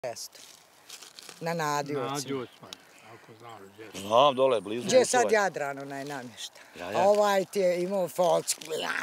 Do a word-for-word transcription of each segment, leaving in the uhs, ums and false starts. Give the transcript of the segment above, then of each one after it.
Mjesto. Na Nadjovcima. Nadjovcima, ako znaš gdje. Znam, dole, blizu. Gdje je sad Jadran, onaj namješta. A ovaj ti je imao folc.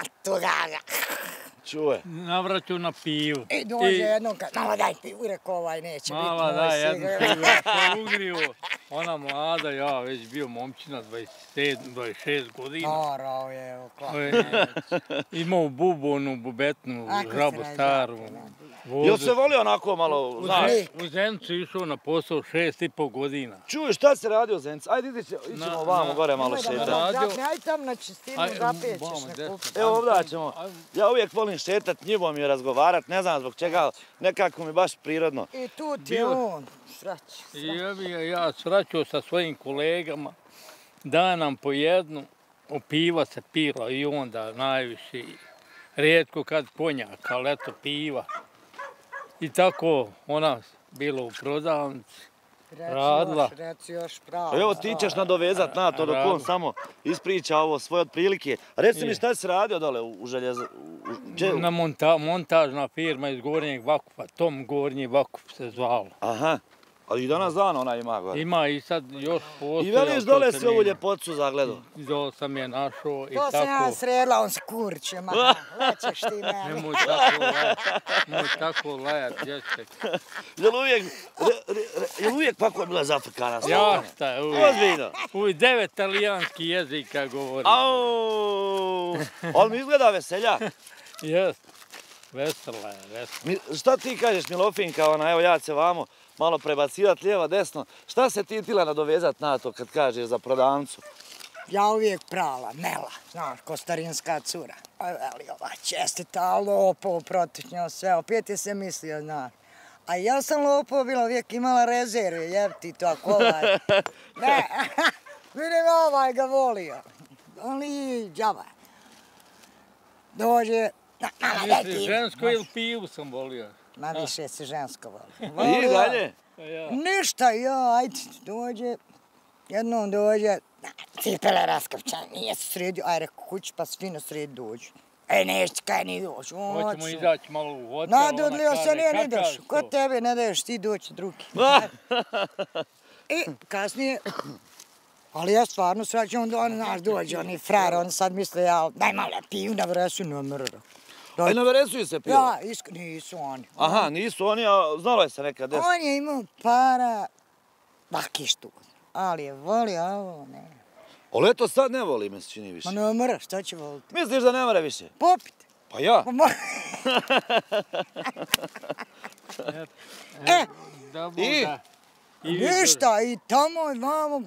Čuje. Navraću na pivu. I dođe jednom kad, mala daj pivu, i rekao ovaj neće biti moj sigar. Mala daj jednu pivu, ja sam ugrio. Ona mlada, ja već bio momčina, dvadeset sedam, dvadeset šest godina. Orao je, evo, kako. Imao bubonu, bubetnu, žabu staru. Jel se voli onako malo, znaš? U Zencu išao na posao šest i pol godina. Čuješ, šta se radi u Zencu? Ajde, ićemo ovamo gore malo šetati. Ajde tam na čistinu zapećeš na kupu. Evo ovdje ćemo. Ja uvijek volim šetat njivom i razgovarat, ne znam zbog čega, nekako mi baš prirodno. I tu ti je on, srać. Ja sraćao sa svojim kolegama, da nam po jednu, piva se pila i onda najviše, rijetko kad konjaka, ali eto piva. I tako ona bila u prodavnici, radila. Reci još pravo. Evo ti ćeš nadovezat na to dok on samo ispriča ovo svoje otprilike. Reci mi šta si radio dole u željezu? Na montažna firma iz Gornjeg Vakupa, Tom Gornji Vakup se zvalo. Aha. Ali i danas dan ona ima gore. Ima i sad još postoja. I veliš dole si ovu ljepocu zagledao? Dole sam je našao i To tako. sam ja sredila, on se kurče, ma. Lećeš ti meni. Nemoj tako lajat, nemoj tako lajat, dječek. Jel uvijek, jel uvijek kako je bila zafrkana? Ja šta, uvijek. Ozbiljno. Uvijek devet talijanski jezika govori. Au, ali mi izgleda veselja. Jest, vesela je, vesela. Šta ti kažeš, Milofinka, ona, evo ja se vamo malo prebacivat lijeva, desno. Šta se ti tila nadovezat na to kad kažeš za prodavnicu? Ja uvijek prala, Nela, znaš, ko starinska cura. Veli ova čestita, lopov, protišnja, sve, opet je se mislio, znaš. A ja sam lopov bila, uvijek imala rezerve, jeb ti to, ako ovaj... Ne, vidim ovaj ga volio. Ali, džaba. Dođe... Misli, žensko ili pivu sam volio? Ma više se žensko voli. I dalje? Ništa, ja, ajde, dođe, jednom dođe, cipele raskapčane, nije se sredio, aj reko kući pa fino sredi dođu. E, nešte kaj ni doći, hoćemo izaći malo u hotel, nadodlio se, nije ni došao, kod tebe ne daješ ti doći drugi. I kasnije, ali ja stvarno srećem, onda on naš dođe, oni frajer, on sad misle, ja, daj malo piju na vresu, ne mrro. A i na veresu se pilo? Ja, nisu oni. Aha, nisu oni, a znalo je se nekad desiti. On je imao para, bakištu, ali je volio ovo, ne. Ali eto sad ne voli, me se čini više. Ma ne mora, šta će voliti? Misliš da ne mora više? Popite. Pa ja. E, i? Ništa, i tamo i vamo.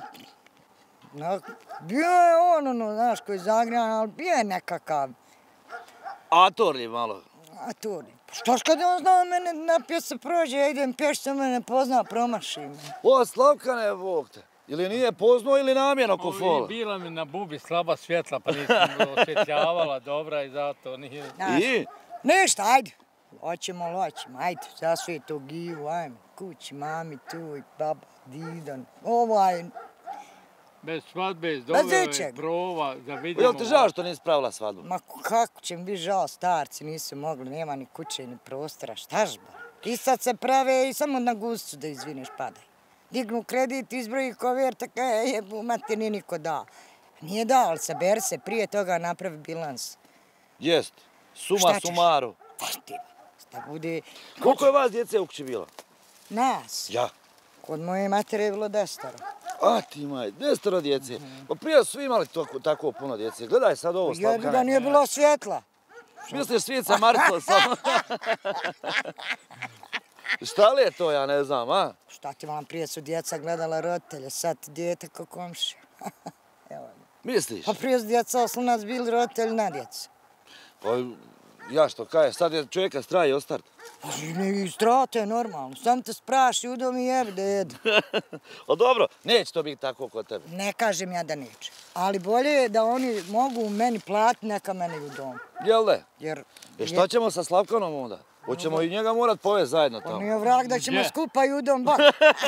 Bio je on, ono, znaš, koji je zagrijan, ali bio je nekakav. Atorni malo. Atorni. Štoš kad on znao mene, napio se prođe, ja idem pješće, mene pozna, promaši me. O, Slavkane, Bog te. Ili nije poznao ili namjerno ko fola? Bila mi na bubi slaba svjetla, pa nisam osvjetljavala dobra i zato nije... I? Ništa, ajde. Hoćemo, hoćemo, ajde, zasvije to givu, ajme, kući, mami tu i baba, didan, ovaj... Bez svadbe, doveo prova, da vidimo... Jel ti žao što nisi pravila svadbu? Ma kako će mi biti žao, starci nisu mogli, nema ni kuće ni prostora, štaš ba? I sad se prave i samo na guscu da izviniš padaj. Dignu kredit, izbroji koverta, kaj je, mati nije niko dao. Nije dao, ali saberi se, prije toga napravi bilans. Jest, suma sumaru. Šta bude... Koliko je vas djece u kući bilo? Nas? Ja. Kod moje matere je bilo desetoro. A ti maj, desetoro djece. Pa prije su imali tako puno djece. Gledaj sad ovo, Slavkane. Jer da nije bilo svjetla. Misliš svijet sa Marcom samo? Šta li je to, ja ne znam, a? Šta ti vam, prije su djeca gledala roditelje, sad dijete ko komšija. Misliš? Pa prije su djeca oslonac bili roditelji na djecu. Pa ja što kaje, sad je čovjeka straje ostart. Ne, strate je normalno, sam te spraši u dom i jebi da jedu. O dobro, neće to biti tako kod tebe. Ne kažem ja da neće, ali bolje je da oni mogu meni platiti, neka meni u dom. Jel ne? Jer... E šta ćemo sa Slavkanom onda? Hoćemo i njega morat povesti zajedno tamo. Pa nije vrag da ćemo skupa i u dom bak.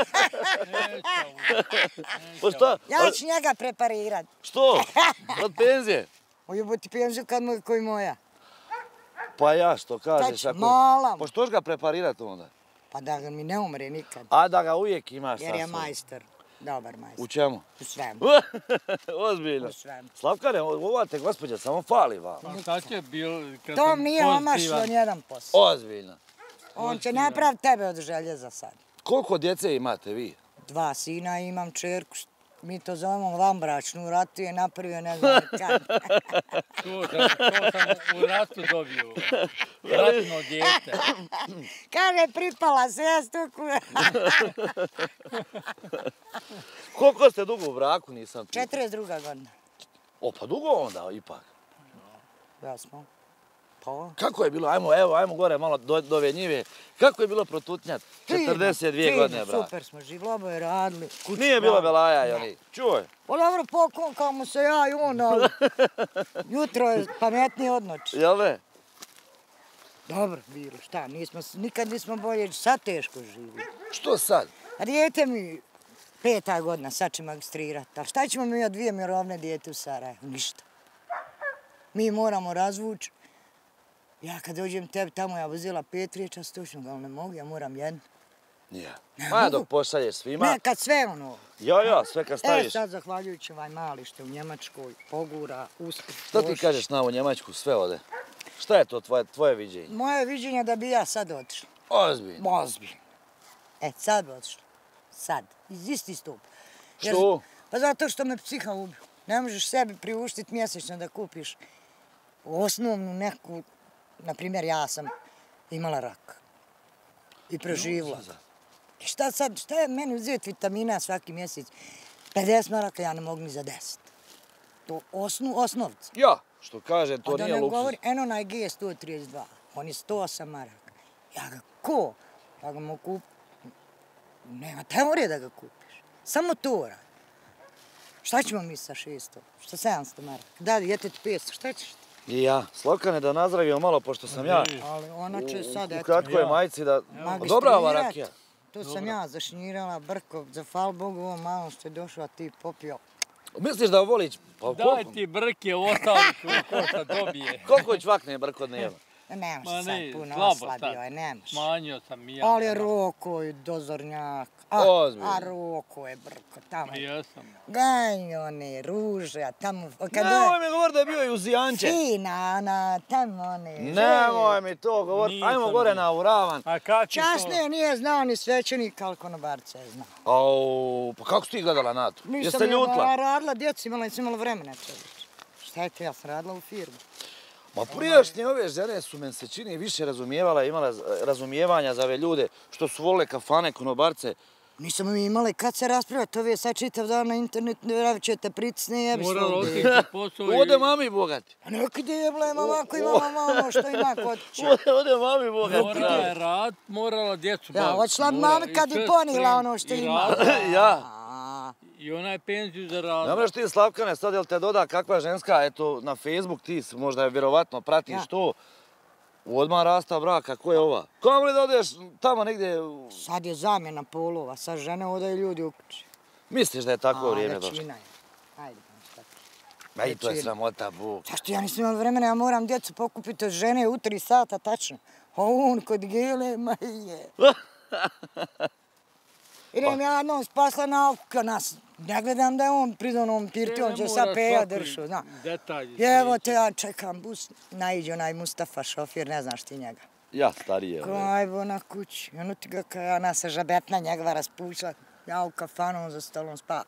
Ja ću njega preparirat. Što? Od penzije? Ujebati penziju kad mu koji moja. Pa ja što kažeš? Mala. Pa što ćeš ga preparirati onda? Pa da mi ne umre nikad. A da ga uvijek imaš sa Jer je sobom. majstor. Dobar majstor. U čemu? U svemu. Ozbiljno. U svemu. Slavkane, ova te gospođa samo fali vam. Pa šta će bilo kad Tom sam nije omašlo pozitivan? nijedan posao. Ozbiljno. On će napraviti tebe od želje za sad. Koliko djece imate vi? Dva sina i imam čerku. Mi to zovemo vanbračnu, u ratu je napravio ne znam kad. To sam, to sam u ratu dobio. Ratno dijete. Kaže, pripala se, ja stuku. Koliko ste dugo u braku, nisam pitao. četrdeset druga godina. O, pa dugo onda ipak. Ja smo. Pa. Kako je bilo, ajmo, evo, ajmo gore malo do, do ove njive. Kako je bilo protutnjat četrdeset dvije godine braka? Super smo, živloboje radili. Nije bilo belaja i oni. Čuj. Pa dobro, pokokamo se ja i on, ali jutro je pametnije od noći. Jel ne? Dobro, bilo, šta, nismo, nikad nismo bolje, sad teško živimo. Što sad? Dijete mi peta godina, sad će magistrirati. A šta ćemo mi od dvije mirovne dijete u Sarajevu? Ništa. Mi moramo razvući. Ja kad dođem tebi tamo, ja vozila pet riječa stočnog, ali ne mogu, ja moram jednu. Nije. Ma dok pošalješ svima. Ne, kad sve ono. Jo, jo, sve kad E, staviš. sad zahvaljujući ovaj mali što u Njemačkoj pogura, uspjeh. Što ti kažeš na ovu Njemačku, sve ode? Šta je to tvoje, tvoje viđenje? Moje viđenje je da bi ja sad otišla. Ozbiljno. Ozbiljno. E, sad bi otišla. Sad. Iz isti stup. Jer- Što? Pa zato što me psiha ubiju. Ne možeš sebi priuštiti mjesečno da kupiš osnovnu neku, na primjer ja sam imala rak i preživla. I šta sad, šta je meni uzeti vitamina svaki mjesec? pedeset maraka ja ne mogu ni za deset. To osnu, osnovca. Ja, što kaže, to A da nije ne luksuz. govori, eno onaj G sto trideset dva, on je sto osam maraka. Ja ga ko? Ja ga mogu kupiti. Nema teorije da ga kupiš. Samo to radi. Šta ćemo mi sa šesto? Šta sedamsto maraka? Da, djetetu petsto, šta ćeš ti? I ja. Slokane, da nazdravimo malo, pošto sam ja Ali ona će sad, u eto, kratkoj Ja. majici da... magistrirati. Dobra ova rakija. To sam ja zašnjirala, brko, za hvala Bogu ovo malo što je došao, a ti popio. Misliš da volić? Pa Daj koliko? ti brke ostali ko šta dobije. Koliko čvakne brko dnevno? Nemaš Ma se sad ne, puno, slabo oslabio sad. je, nemaš. Smanjio sam i ja. Ali Roko je dozornjak. A, Ozbiljno. a Roko je brko, tamo. Ma jesam. Ganj one, ruže, a tamo... Kad Nemoj mi govori da je bio i uz Janče. Fina, ona, tamo one... Nemoj mi to govoriti. Nisam Ajmo gore bio. na Uravan. A kak je to? Časnije nije znao ni svećenik, ali konobarca je znao. Au, pa kako si ti gledala na to? Jeste Ja ljutla? radila, djeca imala, nisam imala vremena čovječe. Šta je to, ja sam radila u firmu. Ma prijašnje ove žene su, men se čini, više razumijevala, imala razumijevanja za ove ljude što su volile kafane, konobarce. Nisam mi imali kad se raspravljati, ovi je sad čitav dan na internetu, ne ćete pritisne, jebi Moralo svog otići djeta. na posao i... Ode mami bogati. A nekad je jeblema ovako imamo ono što ima kod kuće. Ode, ode mami bogati. Morala je rad, morala djecu Ja, baviti. hoćela bi Mora- mami kad i bi sve ponila sprem- ono što i ima. rad- Ja. A, I ona je penziju zaradila. Ne možeš ti, Slavkane, sad jel te doda kakva ženska, eto, na Facebook ti si, možda je vjerovatno pratiš Ja. to. Odmah rasta brak, kako je ova? Kamo li da odeš tamo negdje, u- Sad je zamjena polova, sad žene odaju ljudi u kući. misliš da je tako A, vrijeme došlo? većina je. Ajde, pa šta ti. Ma i to je većina. sramota, bog. Zašto ja nisam imala vremena, ja moram djecu pokupiti od žene u tri sata, tačno. A on kod gele, ma je. Idem ja jednom spasla nauku, nas ne gledam da je on pridonom pirti, on će sad peja dršu, zna. Detalji. Evo te ja čekam bus, naiđe onaj Mustafa šofir, ne znaš ti njega. Ja, starije. ove. Ajbo na kući, i ono ti ga kao ja nas se žabetna njegova raspušla, ja u kafanu za stolom spava.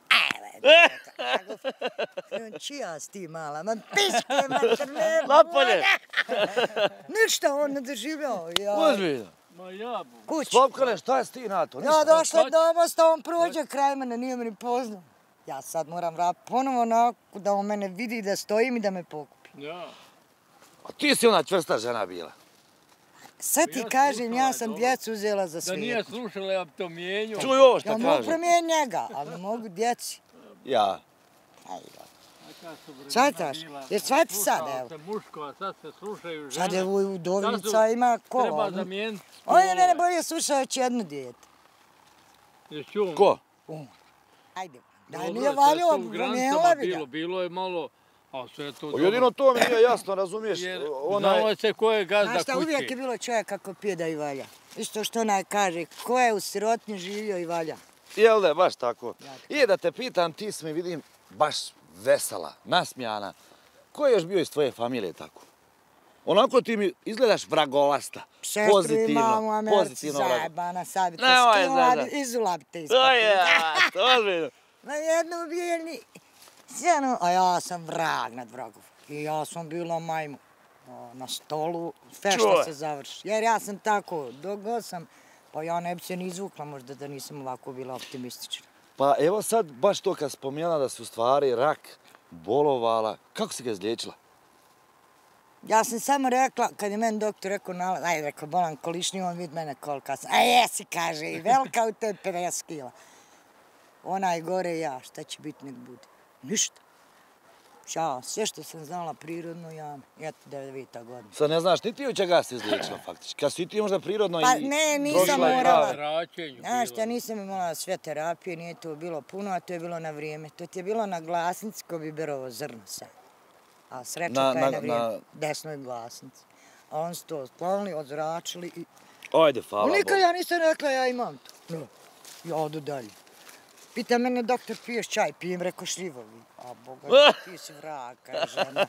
Evo, čija si ti mala, ma piške, ma crne. Napolje! Ništa, on ne doživljao. Ja, Ozbiljno. Ma ja bu. kući. Slavkane, šta je s ti na to? Ja Ništa. došla Hoć- do mosta, on prođe kraj mene, nije me ni poznao. Ja sad moram vratiti ponovo onako da on mene vidi da stojim i da me pokupi. Ja. A ti si ona čvrsta žena bila. Sad ti Ja kažem, slušala ja je sam dobro. djecu uzela za Da nije svijet. slušala, ja bi to mijenjao. Čuj ovo šta Ja mogu kaže. promijeniti njega, ali ne mogu djeci. Ja. Ajde. Kad su vremena Shvataš? bila, Jer shvati sad, slušao evo. se muško, a sad se slušaju žene. Sad je u Sad Dovinica su- ima kola. Treba On- zamijeniti On je mene spolove. bolje slušajući jedno dijete. Jesi on? Ko? On. Ajde. Da Dobro, nije sad valjao, su u promijenila granicama bi ga. bilo, bilo je malo, A sve to O, jedino to mi nije jasno, razumiješ? Jer Onaj- znamo se ko je gazda Znaš šta, uvijek je kuće. bilo čovjek kako pije da i valja. Isto što onaj kaže, ko je u sirotnji živio i valja. Jel da, baš tako. tako. I da te pitam, ti si mi vidim baš vesela, nasmijana. Ko je još bio iz tvoje familije tako? Onako ti mi izgledaš vragolasta, Sestru pozitivno, imam u Americi, pozitivno vrago. zajebana, sad bi te Nemoj skinula, zezat. izula bi te To je, ispakla. ozbiljno. Na jednu ubijeni sjenu, a ja sam vrag nad vragom. I ja sam bila majmu. O, na stolu, fešta Čuj. se završi. Jer ja sam tako, dok god sam, pa ja ne bi se ni izvukla možda da nisam ovako bila optimistična. Pa evo sad, baš to kad spomenula da su u stvari rak bolovala, kako si ga izliječila? Ja sam samo rekla, kad je meni doktor rekao, nalaz, ajde, rekao, bolan kolišnji, on vidi mene kolika sam. A jesi, kaže, i velika u tebi pedeset kila. Ona je gore ja, šta će biti, nek bude. Ništa. Ćao, sve što sam znala prirodno, ja, eto, deveta godina. Sad ne znaš ni ti od čega si izliječila faktički. Kad si ti možda prirodno Pa i ne, nisam prošla i morala. prave. Zračenju Znaš bilo. šta, nisam imala sve terapije, nije to bilo puno, a to je bilo na vrijeme. To ti je bilo na glasnici ko bi berovo zrno sad. A sreća Na- pa je na- na vrijeme, na- desnoj glasnici. A oni su to otklonili, odzračili i... Ajde, hvala Nikad Bogu. ja nisam rekla, ja imam to. No, ja odu dalje. Pita mene, doktor, piješ čaj? Pijem, reko šljivovi. A Boga, ti si vrag, kaže ona.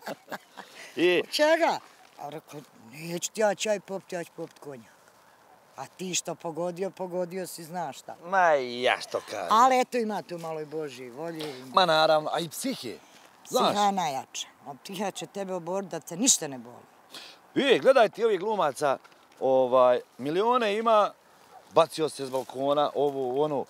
I, Čega? A rekao, neću ti ja čaj popiti, ja ću popiti konjak. A ti što pogodio, pogodio si, znaš šta. ma ja što kažem. Ali eto ima tu malo i Božje volje. Ma naravno, a i psihe. Znaš, Psiha je najjača. A psiha će tebe oboriti da te ništa ne boli. i gledaj ti ovih glumaca, ovaj, milione ima, bacio se s balkona, ovu, onu.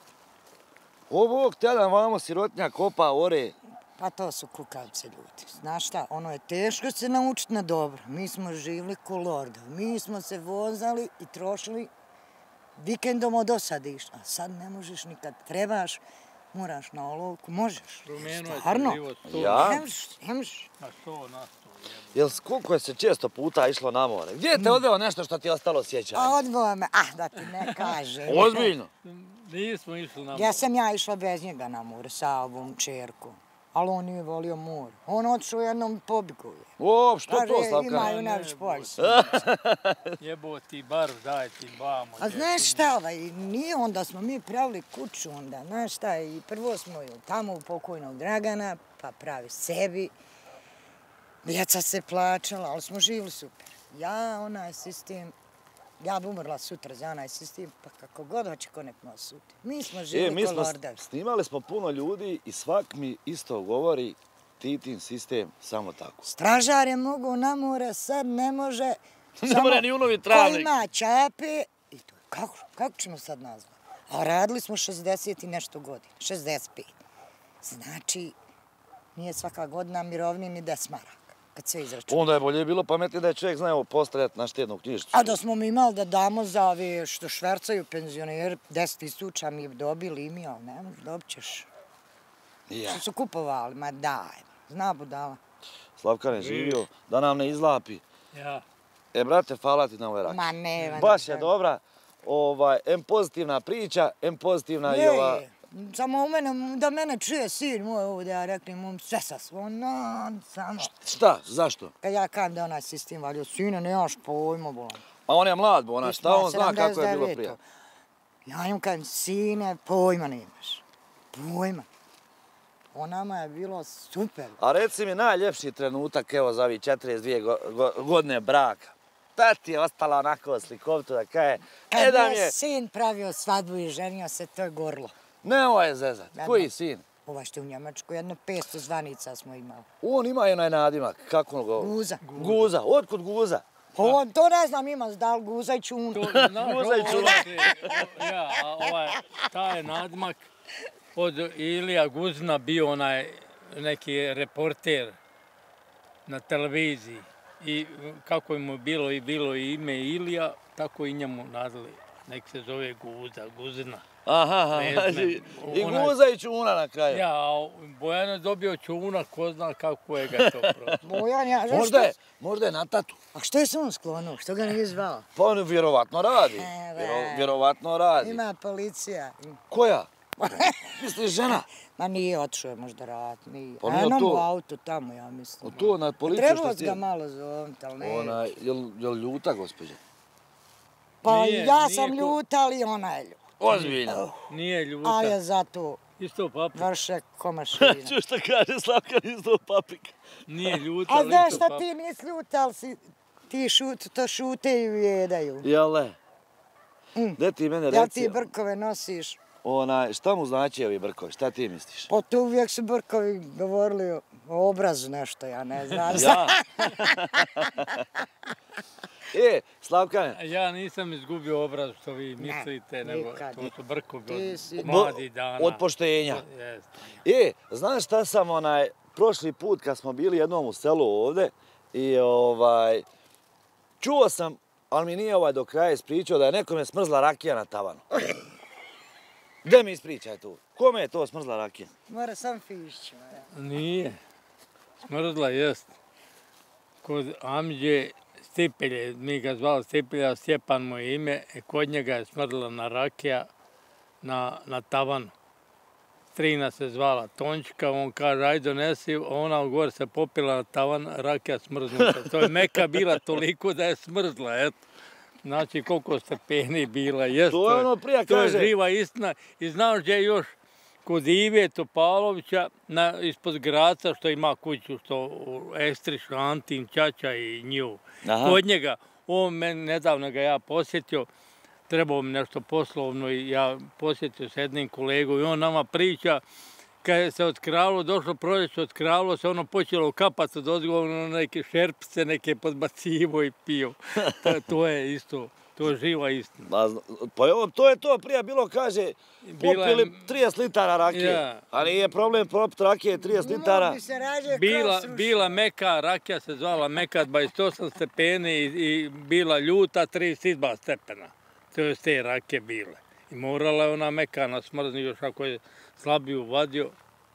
Ovog tjedan vamo sirotnja kopa, ore. Pa to su kukavce ljudi. Znaš šta, ono je teško se naučiti na dobro. Mi smo živjeli ko lordovi. Mi smo se vozali i trošili vikendom od osadiš. A sad ne možeš nikad trebaš, moraš na olovku, možeš. Promijenio je Stvarno. se život. sto- Ja? Ne možeš, ne možeš. Na sto, na sto. jebote. Jel koliko je se često puta išlo na more? Gdje je te odveo nešto što ti je ostalo sjećanje? A odvoja me, ah, da ti ne kažem. Ozbiljno? Nismo išli na Ja more. sam ja išla bez njega na more sa ovom čerkom. Ali on nije volio more. On otišao jednom pobjegao je. O, što to, Kaže, Slavka? imaju Ne, najviše ne, poljsa. Jebo ti bar, daj ti bamo. A znaš šta, ovaj, nije onda smo mi pravili kuću onda, znaš šta, i prvo smo ju tamo u pokojnog Dragana, pa pravi sebi. Djeca se plaćala, ali smo živjeli super. Ja, onaj sistem, ja bi umrla sutra za onaj sistem, pa kako god hoće ko nek nos suti. Mi smo E, živjeli mi ko smo lordovi. snimali smo puno ljudi i svak mi isto govori Titin sistem samo tako. Stražar je mogu na more, sad ne može. Ne more ni unovi Ko travnik. ima čape, i to, kako, kako ćemo sad nazvati? A radili smo šezdeset i nešto godina, šezdeset pet. Znači, nije svaka godina mirovni ni deset maraka, kad sve izračunamo. Onda je bolje bilo pametnije da je čovjek znao postavljati na štednu knjižicu. A da smo mi imali da damo za ove što švercaju penzioneri, deset tisuća mi dobili i mi, ali ne možeš, dobit ćeš. Ja. Što su kupovali, ma daj, zna budala. Slavka ne živio, da nam ne izlapi. Ja. E, brate, hvala ti na ovaj rak. Ma ne, Baš je dobra, ovaj, em pozitivna priča, em pozitivna i ova... Ne, samo u mene, da mene čuje sin moj ovdje, ja rekli mu sve sa svoj, no, samo. Šta, zašto? Kad ja kažem da je onaj sistem valio, sine, nemaš pojma, bolan. Ma on je mlad, bo ona, šta on zna kako je bilo prije? Ja im kažem, sine, pojma nemaš. Pojma. O nama je bilo super. A reci mi najljepši trenutak, evo za ovih četrdeset dvije go, go, godine braka. Ta ti je ostala onako slikovito da kaje, Kad e da je mi je, sin pravio svadbu i ženio se, to je gorlo. ne ovo je zezat, Da, koji da. sin? Ovaj što je u Njemačkoj, jedno petsto zvanica smo imali. On ima i onaj nadimak, kako go? Guza. Guza, otkud Guza? On, to ne znam, ima da li guza i čun. To, znaš, Guza i ovo- čuvar. Ja, a ovaj, taj nadmak od Ilija Guzna bio onaj neki reporter na televiziji. I kako mu bilo i bilo i ime Ilija, tako i njemu nazvali. Nek se zove Guza, Guzna. Aha, aha, Ne, znači, ne, i onaj- Guza i čuna na kraju. Ja, a Bojan je dobio čuna, ko zna kako je ga to prošlo. Bojan, ja, znaš Možda što- je, možda je na tatu. A što je se on sklonuo? Što ga nije zvao? Pa on vjerovatno radi. E, Vjero, da. vjerovatno radi. Ima policija. Koja? Misliš žena? Ma nije otišao je možda rat, nije. Pa nije Eno to- mu auto tamo, ja mislim. To na policiju Trebalo što ga malo zovniti, ali ne. Ona, jel, jel ljuta, gospođa? Pa Nije, ja nije sam ko- ljuta, ali ona je ljuta. Ozbiljno. Nije ljuta. Ali je zato Isto paprika. vrše ko mašina. Čuš šta kaže Slavka, isto paprika. Nije ljuta, A ali znaš isto šta paprika. ti nisi ljuta, ali si, ti šut, to šute i ujedaju. Jel ne? Gde ti mene Jel reci, ti brkove nosiš? onaj, šta mu znači ovi brkovi, šta ti misliš? Pa tu uvijek su brkovi govorili o- o obrazu nešto, ja ne znam. Ja? E, Slavkane, Ja nisam izgubio obraz što vi mislite, nego nikad. to su brkovi Ti od si- mladih dana. od poštenja. Jeste. E, znaš šta sam onaj, prošli put kad smo bili jednom u selu ovde i ovaj, čuo sam, ali mi nije ovaj do kraja ispričao da je nekome smrzla rakija na tavanu. Gde mi ispričaj tu? Kome je to smrzla rakija? Mora sam fišćima. Ja. Nije. Smrzla jest. Kod Amđe Stipelje, mi ga zvali Stipelja, Stjepan mu je ime, i kod njega je smrdla na rakija na, na tavanu. Strina se zvala Tončka, on kaže, aj donesi, a ona gore se popila na tavan, rakija smrznuta. To je meka bila toliko da je smrzla, eto. Znači, koliko stepeni bila, jest. To je ono prija To je kaže- živa istina. I znaš gdje je još kod Ive Topalovića, na, ispod Graca, što ima kuću, što u Ekstriš, Antin, Ćaća i nju. Aha. Kod njega, on meni, nedavno ga ja posjetio, trebao mi nešto poslovno i ja posjetio s jednim kolegom i on nama priča kad je se otkravalo, došlo proljeće, otkravalo se, ono počelo kapati od odgovorno neke šerpice, neke podbacivo i pio. To, to je isto, to je živa istina. Ma, zna- Pa evo, to je to, prija bilo kaže, Bila je- popili trideset litara rakije. Ja. A nije problem propiti rakije trideset litara. Mogu se rađe Bila, kroz bila meka, rakija se zvala meka, dvadeset osam stepeni i, i bila ljuta, trideset dva stepena. To je te rakije bile. I morala je ona mekana smrzni, još ako je slabiju vadio,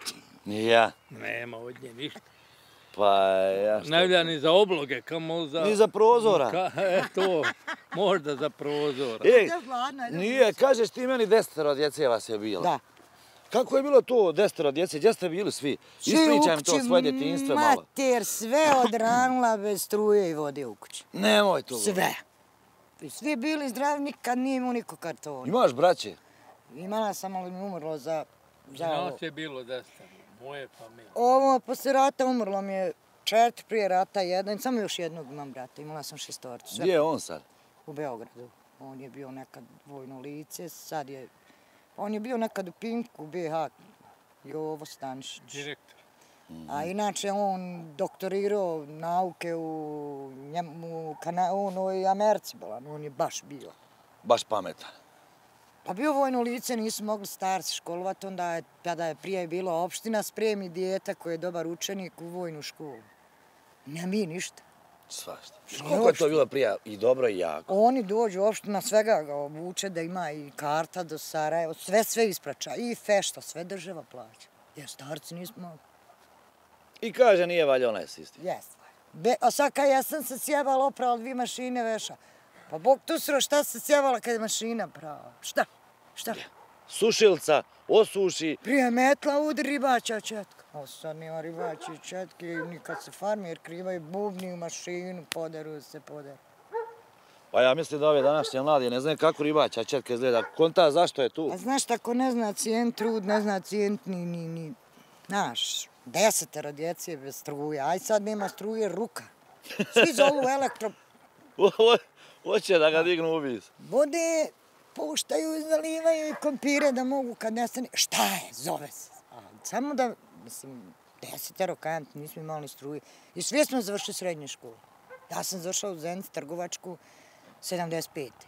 Ja, nema od nje ništa. pa ja šta. Ne vlja ni za obloge, kamo za... Ni za prozora. Ka, e, to, možda za prozora. Ej, Ja hladna, idem nije, kažeš ti meni desetero djece vas je bilo. Da. Kako je bilo to desetero djece? Gdje ste bili svi? Ispričaj mi to svoje djetinjstvo malo. Mater, sve odranila bez struje i vode u kući. Nemoj to. govoriti. Sve. I svi bili zdravi, nikad nije imao niko kartona. Imaš braće? Imala sam, ali mi umrlo za... za ovo. Nas je bilo deset, moje familije. Ovo, posle rata umrlo mi je četiri, prije rata jedan, samo još jednog imam brata, imala sam šestorcu, sve Gdje je on sad? u Beogradu. On je bio nekad vojno lice, sad je... On je bio nekad u Pinku, u B H, Jovo Stanišić. Direktor. A inače on doktorirao nauke u, Njem- u Kana, onoj Americi bolan, on je baš bio. Baš pametan. Pa bio vojno lice, nisu mogli starci školovati, onda je, kada je prije bila opština, spremi dijete koji je dobar učenik u vojnu školu. Ne mi ništa. Svašta. Koliko je to bilo prija i dobro i jako? Oni dođu u opštinu, svega ga obuče da ima i karta do Sarajeva, sve sve ispraća, i fešta, sve država plaća. Jer starci nismo mogli. I kaže nije valja onaj sistem. Jes. Be, a sad kad ja sam se sjebala, oprala dvije mašine veša. Pa Bog tu sro, šta se sjebala kad je mašina prava? Šta? Šta? Sušilca, osuši. Prije metla udri ribača četka. A sad nema ribači četke, ni kad se farmer krivaju bubni u mašinu, poderu se, poderu. Pa ja mislim da ove današnje mladi ne znaju kako ribača četka izgleda. Konta zašto je tu? A znaš, tako ne zna cijen trud, ne zna cijen ni, ni, ni, znaš, desetero djece bez struje. Aj sad nema struje, ruka. Svi zovu elektro... Hoće da ga dignu u vis. Vode puštaju, zalivaju i kompire da mogu kad nestane. Šta je? Zove se. A, samo da, mislim, desetero kajant, nismo imali struje. I svi smo završili srednje škole. Ja sam završila u Zenici trgovačku sedamdeset pete.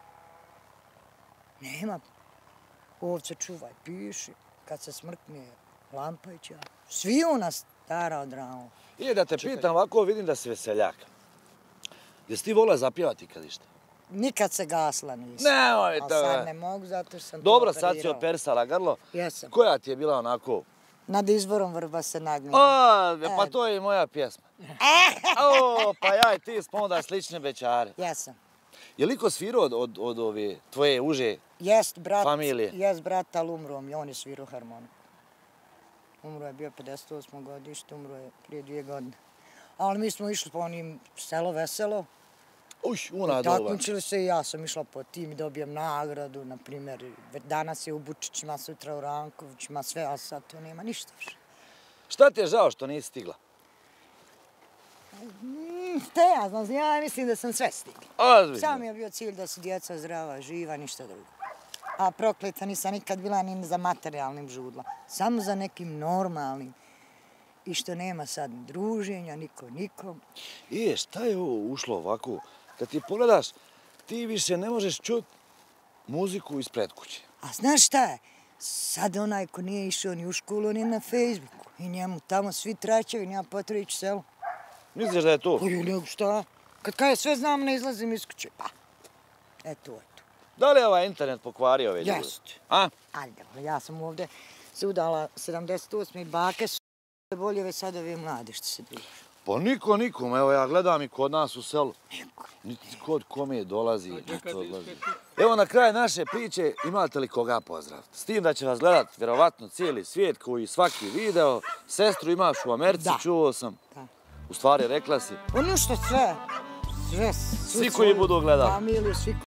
Nema. Ovce čuvaj, piši. Kad se smrkne Lampajića. Svi u nas stara odravno. I da te pitam ovako, vidim da si veseljak. Jesi ti volila zapjevati kad išta? Nikad se gasla nisam. Nemoj A to. sad ne mogu, zato sam to Dobro, sad si operirala. operisala grlo. Jesam. Koja ti je bila onako? Nad izvorom vrba se nagnula. O, pa E. to je i moja pjesma. O, pa ja i ti smo onda slične bećare. Jesam. Je li iko svirao od, od, od ove tvoje uže Jest brat, familije? Jest brat, ali umro mi, on je svirao harmoniku. Umro je bio pedeset osmo godište, umro je prije dvije godine. Ali mi smo išli po onim selo veselo. Uj, una doba. Takmičili se i ja sam išla po tim i dobijem nagradu, na primjer, danas je u Bučićima, sutra u Rankovićima, sve, a sad to nema ništa više. Šta ti je žao što nisi stigla? Mm, te ja znam, ja mislim da sam sve stigla. Ozbiljno. Sam je bio cilj da su djeca zdrava, živa, ništa drugo. A prokleta nisam nikad bila ni za materijalnim žudla, samo za nekim normalnim. I što nema sad druženja, niko nikom. I šta je ovo ušlo ovako? Kad ti pogledaš, ti više ne možeš čuti muziku ispred kuće. A znaš šta je? Sad onaj ko nije išao ni u školu, on je na Facebooku. I njemu tamo svi traćevi, nema potrebe ići selu. Misliš da je to? Pa nego šta? Kad kaže sve znam, ne izlazim iz kuće. Pa, e to je to. Da li je ovaj internet pokvario ove ljude? Jeste. A? Ajde, ja sam ovdje se udala sedamdeset osme i bake su bolje već sad ove mlade što se druže. Pa niko nikom, evo ja gledam i kod nas u selu. Niko. Niti kod kome dolazi, niti odlazi. Evo na kraju naše priče, imate li koga pozdraviti? S tim da će vas gledat vjerovatno cijeli svijet koji svaki video. Sestru imaš u Americi, Da. čuo sam. Da. U stvari rekla si. Ono što sve, sve, Svi koji budu gledali. Familiju, svi